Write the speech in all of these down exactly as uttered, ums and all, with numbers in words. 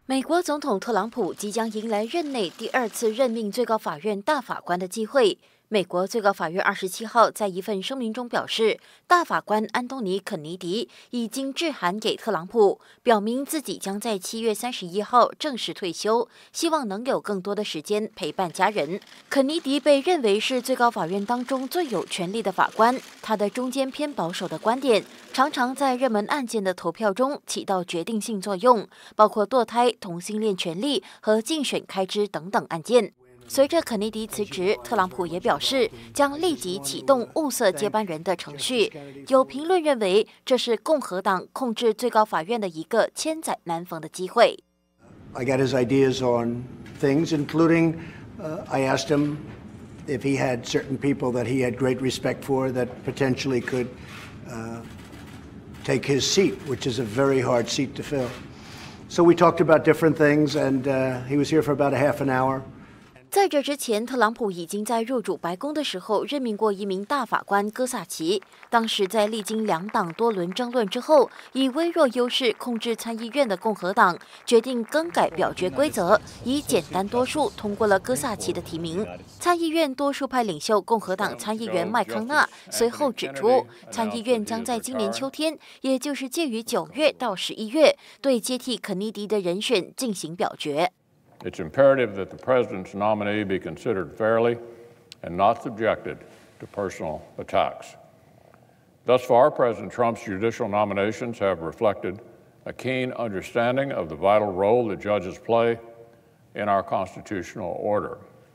美国总统特朗普即将迎来任内第二次任命最高法院大法官的机会。美国最高法院二十七号在一份声明中表示，大法官安东尼·肯尼迪已经致函给特朗普，表明自己将在七月三十一号正式退休，希望能有更多的时间陪伴家人。肯尼迪被认为是最高法院当中最有权力的法官，他的中间偏保守的观点常常在热门案件的投票中起到决定性作用，包括堕胎、同性恋权利和竞选开支等等案件。随着肯尼迪辞职，特朗普也表示将立即启动物色接班人的程序。有评论认为，这是共和党控制最高法院的一个千载难逢的机会。 I got his ideas on things, including uh, I asked him if he had certain people that he had great respect for that potentially could uh, take his seat, which is a very hard seat to fill. So we talked about different things, and uh, he was here for about a half an hour. 在这之前，特朗普已经在入主白宫的时候任命过一名大法官戈萨奇。当时在历经两党多轮争论之后，以微弱优势控制参议院的共和党决定更改表决规则，以简单多数通过了戈萨奇的提名。参议院多数派领袖共和党参议员麦康纳随后指出，参议院将在今年秋天，也就是介于九月到十一月，对接替肯尼迪的人选进行表决。 It's imperative that the president's nominee be considered fairly and not subjected to personal attacks. Thus far, President Trump's judicial nominations have reflected a keen understanding of the vital role that judges play in our constitutional order.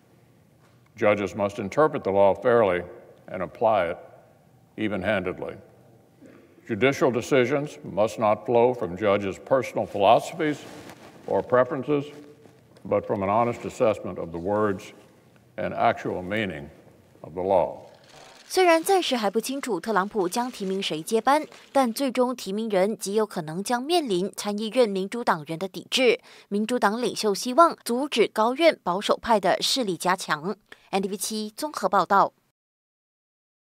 Judges must interpret the law fairly and apply it even-handedly. Judicial decisions must not flow from judges' personal philosophies or preferences, but from an honest assessment of the words and actual meaning of the law. 虽然暂时还不清楚特朗普将提名谁接班，但最终提名人极有可能将面临参议院民主党人的抵制。民主党领袖希望阻止高院保守派的势力加强。N D V 七综合报道。